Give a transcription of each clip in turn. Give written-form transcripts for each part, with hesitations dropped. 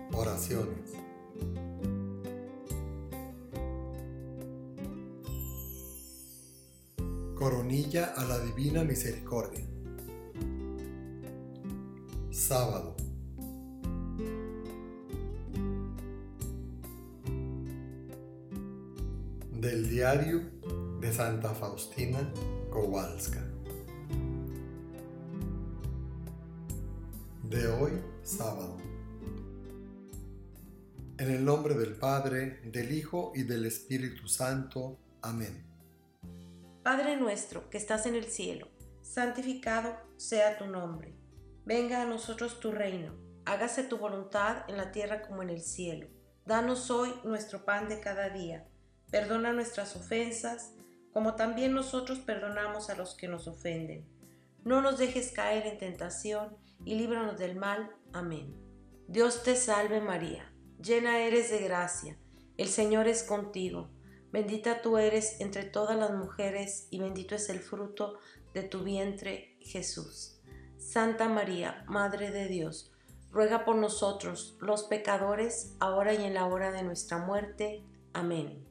Oraciones. Coronilla a la Divina Misericordia. Sábado. Del diario de Santa Faustina Kowalska. De hoy, sábado. En el nombre del Padre, del Hijo y del Espíritu Santo. Amén. Padre nuestro que estás en el cielo, santificado sea tu nombre. Venga a nosotros tu reino. Hágase tu voluntad en la tierra como en el cielo. Danos hoy nuestro pan de cada día. Perdona nuestras ofensas, como también nosotros perdonamos a los que nos ofenden. No nos dejes caer en tentación y líbranos del mal. Amén. Dios te salve María, llena eres de gracia, el Señor es contigo. Bendita tú eres entre todas las mujeres y bendito es el fruto de tu vientre, Jesús. Santa María, Madre de Dios, ruega por nosotros, los pecadores, ahora y en la hora de nuestra muerte. Amén.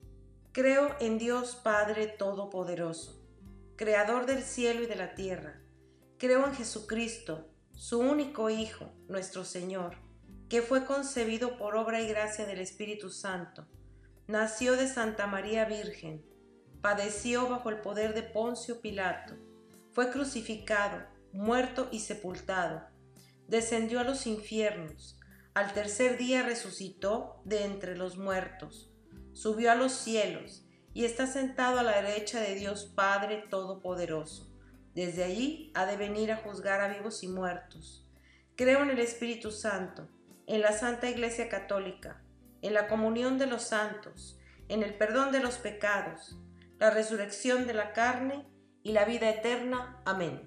Creo en Dios Padre Todopoderoso, Creador del cielo y de la tierra. Creo en Jesucristo, su único Hijo, nuestro Señor, que fue concebido por obra y gracia del Espíritu Santo. Nació de Santa María Virgen, padeció bajo el poder de Poncio Pilato, fue crucificado, muerto y sepultado, descendió a los infiernos, al tercer día resucitó de entre los muertos, subió a los cielos y está sentado a la derecha de Dios Padre Todopoderoso. Desde allí ha de venir a juzgar a vivos y muertos. Creo en el Espíritu Santo, en la Santa Iglesia Católica, en la comunión de los santos, en el perdón de los pecados, la resurrección de la carne y la vida eterna. Amén.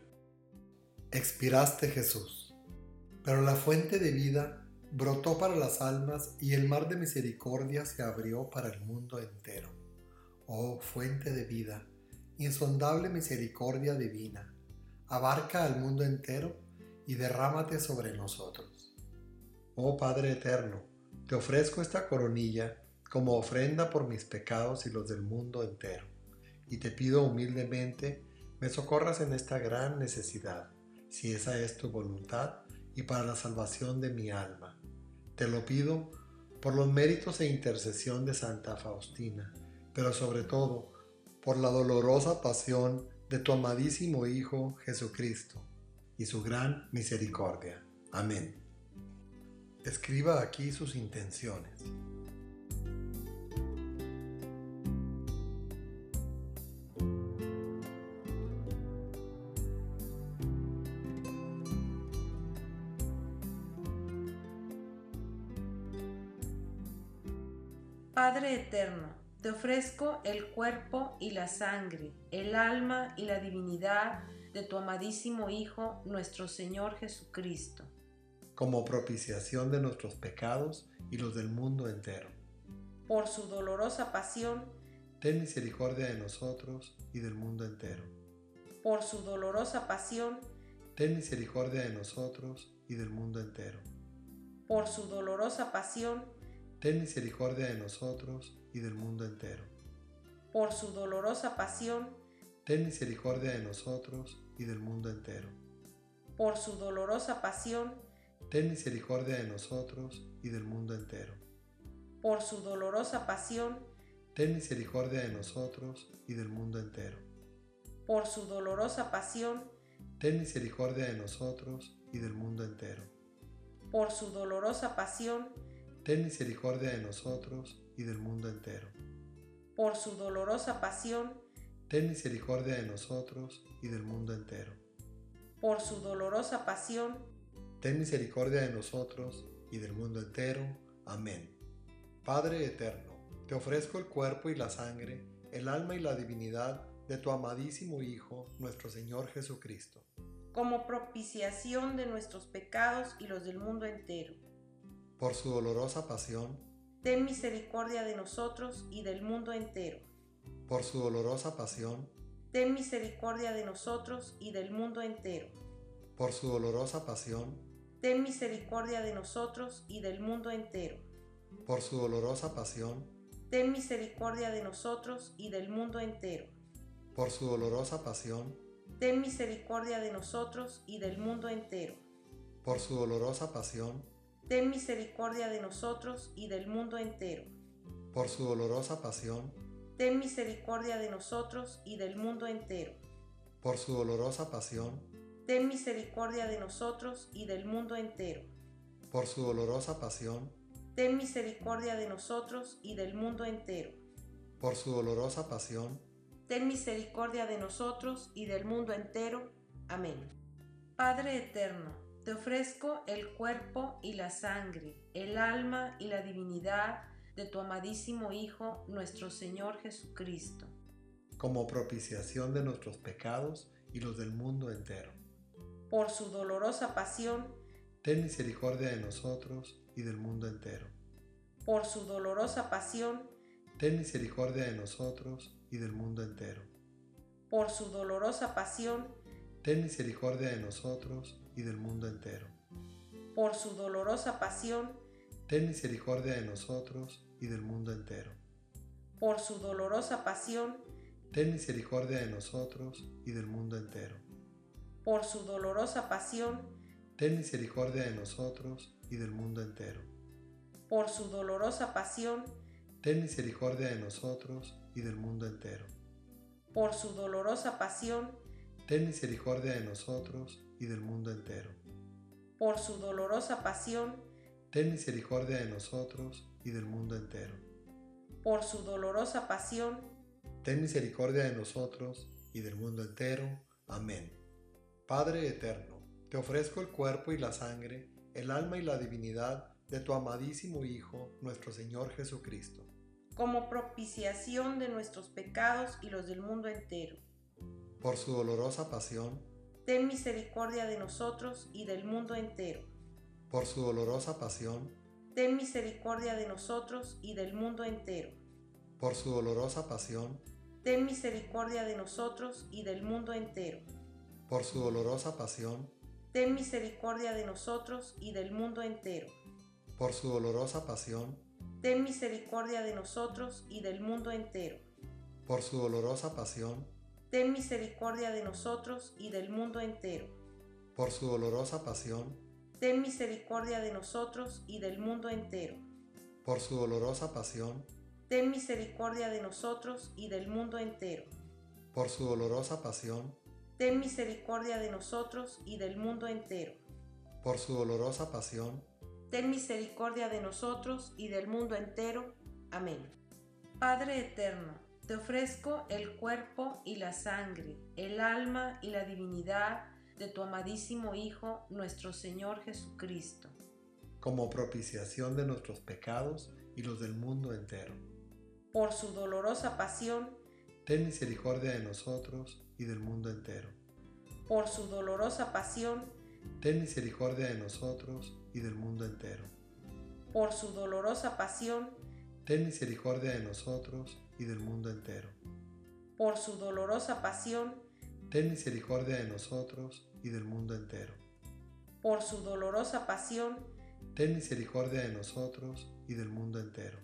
Expiraste, Jesús, pero la fuente de vida brotó para las almas y el mar de misericordia se abrió para el mundo entero. Oh fuente de vida, insondable misericordia divina, abarca al mundo entero y derrámate sobre nosotros. Oh Padre eterno, te ofrezco esta coronilla como ofrenda por mis pecados y los del mundo entero, y te pido humildemente me socorras en esta gran necesidad, si esa es tu voluntad, y para la salvación de mi alma. Te lo pido por los méritos e intercesión de Santa Faustina, pero sobre todo por la dolorosa pasión de tu amadísimo Hijo Jesucristo y su gran misericordia. Amén. Escriba aquí sus intenciones. Padre eterno, te ofrezco el cuerpo y la sangre, el alma y la divinidad de tu amadísimo Hijo, nuestro Señor Jesucristo, como propiciación de nuestros pecados y los del mundo entero. por su dolorosa pasión, ten misericordia de nosotros y del mundo entero. por su dolorosa pasión, ten misericordia de nosotros y del mundo entero. por su dolorosa pasión, ten misericordia de nosotros y del mundo entero. por su dolorosa pasión, ten misericordia de nosotros y del mundo entero. por su dolorosa pasión, ten misericordia de nosotros y del mundo entero. por su dolorosa pasión, ten misericordia de nosotros y del mundo entero. por su dolorosa pasión, ten misericordia de nosotros y del mundo entero. por su dolorosa pasión, ten misericordia de nosotros y del mundo entero. por su dolorosa pasión, ten misericordia de nosotros y del mundo entero. por su dolorosa pasión, ten misericordia de nosotros y del mundo entero. Amén. Padre eterno, te ofrezco el cuerpo y la sangre, el alma y la divinidad de tu amadísimo Hijo, nuestro Señor Jesucristo, como propiciación de nuestros pecados y los del mundo entero. por su dolorosa pasión, ten misericordia de nosotros y del mundo entero. por su dolorosa pasión, ten misericordia de nosotros y del mundo entero. por su dolorosa pasión, ten misericordia de nosotros y del mundo entero. Por su dolorosa pasión, Ten misericordia de nosotros y del mundo entero. por su dolorosa pasión, Ten misericordia de nosotros y del mundo entero. por su dolorosa pasión, Ten misericordia de nosotros y del mundo entero. por su dolorosa pasión, Ten misericordia de nosotros y del mundo entero. por su dolorosa pasión, Ten misericordia de nosotros y del mundo entero. por su dolorosa pasión, Ten misericordia de nosotros y del mundo entero. por su dolorosa pasión, Ten misericordia de nosotros y del mundo entero. Amén. Padre eterno, te ofrezco el cuerpo y la sangre, el alma y la divinidad de tu amadísimo Hijo, nuestro Señor Jesucristo, como propiciación de nuestros pecados y los del mundo entero. por su dolorosa pasión, Ten misericordia de nosotros y del mundo entero. por su dolorosa pasión, Ten misericordia de nosotros y del mundo entero. por su dolorosa pasión, Ten misericordia de nosotros y del mundo entero. por su dolorosa pasión, Ten misericordia de nosotros y del mundo entero. por su dolorosa pasión, Ten misericordia de nosotros y del mundo entero. por su dolorosa pasión, Ten misericordia de nosotros y del mundo entero. por su dolorosa pasión, Ten misericordia de nosotros y del mundo entero. por su dolorosa pasión, Ten misericordia de nosotros y del mundo entero. por su dolorosa pasión, Ten misericordia de nosotros y del mundo entero. por su dolorosa pasión, Ten misericordia de nosotros y del mundo entero. Amén. Padre eterno, te ofrezco el cuerpo y la sangre, el alma y la divinidad de tu amadísimo Hijo, nuestro Señor Jesucristo, como propiciación de nuestros pecados y los del mundo entero. por su dolorosa pasión, Ten misericordia de nosotros y del mundo entero. por su dolorosa pasión, Ten misericordia de nosotros y del mundo entero. por su dolorosa pasión, Ten misericordia de nosotros y del mundo entero. por su dolorosa pasión, Ten misericordia de nosotros y del mundo entero. por su dolorosa pasión, Ten misericordia de nosotros y del mundo entero. por su dolorosa pasión, Ten misericordia de nosotros y del mundo entero. por su dolorosa pasión, Ten misericordia de nosotros y del mundo entero. por su dolorosa pasión, Ten misericordia de nosotros y del mundo entero. por su dolorosa pasión, Ten misericordia de nosotros y del mundo entero. por su dolorosa pasión, Ten misericordia de nosotros y del mundo entero. Amén. Padre eterno, te ofrezco el cuerpo y la sangre, el alma y la divinidad de tu amadísimo Hijo, nuestro Señor Jesucristo, como propiciación de nuestros pecados y los del mundo entero. por su dolorosa pasión, Ten misericordia de nosotros y del mundo entero. por su dolorosa pasión, Ten misericordia de nosotros y del mundo entero. por su dolorosa pasión, Ten misericordia de nosotros y del mundo entero. por su dolorosa pasión, Ten misericordia de nosotros y del mundo entero. por su dolorosa pasión, Ten misericordia de nosotros y del mundo entero.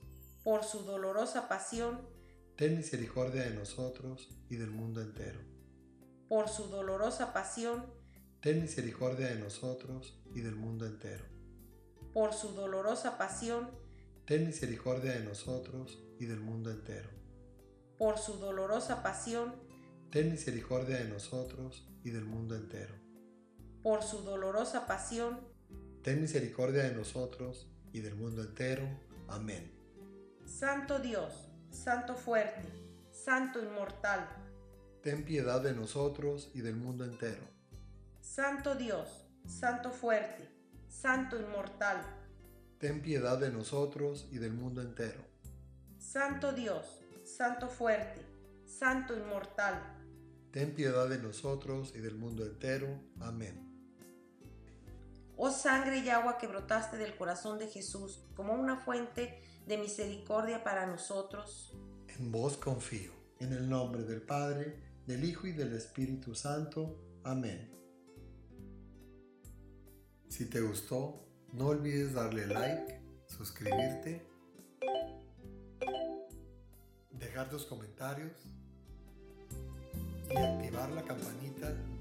por su dolorosa pasión, Ten misericordia de nosotros y del mundo entero. por su dolorosa pasión, Ten misericordia de nosotros y del mundo entero. por su dolorosa pasión, Ten misericordia de nosotros y del mundo entero. por su dolorosa pasión, Ten misericordia de nosotros y del mundo entero. por su dolorosa pasión, Ten misericordia de nosotros y del mundo entero. Amén. Santo Dios, Santo fuerte, Santo inmortal, Ten piedad de nosotros y del mundo entero. Santo Dios, Santo fuerte, Santo inmortal, Ten piedad de nosotros y del mundo entero. Santo Dios, Santo fuerte, Santo inmortal, Ten piedad de nosotros y del mundo entero. Amén. oh sangre y agua que brotaste del corazón de Jesús como una fuente de misericordia para nosotros. En vos confío. En el nombre del Padre, del Hijo y del Espíritu Santo. Amén. Si te gustó, no olvides darle like, suscribirte, dejar tus comentarios y activar la campanita